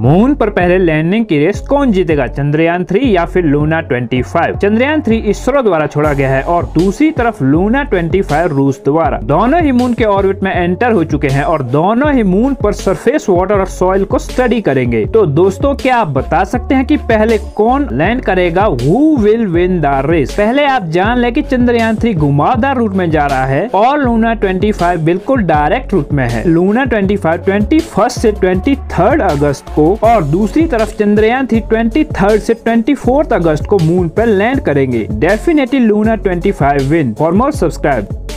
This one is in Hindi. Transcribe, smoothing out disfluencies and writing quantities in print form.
मून पर पहले लैंडिंग की रेस कौन जीतेगा, चंद्रयान 3 या फिर लूना 25? चंद्रयान 3 इसरो द्वारा छोड़ा गया है और दूसरी तरफ लूना 25 रूस द्वारा। दोनों ही मून के ऑर्बिट में एंटर हो चुके हैं और दोनों ही मून पर सरफेस वाटर और सॉइल को स्टडी करेंगे। तो दोस्तों, क्या आप बता सकते हैं कि पहले कौन लैंड करेगा? Who will win the race? पहले आप जान ले कि चंद्रयान 3 घुमावदार रूट में जा रहा है और लूना 25 बिल्कुल डायरेक्ट रूट में है। लूना 25 21 से 23 अगस्त को और दूसरी तरफ चंद्रयान 3 23 से 24 अगस्त को मून पर लैंड करेंगे। Definitely Luna 25 win. For more subscribe.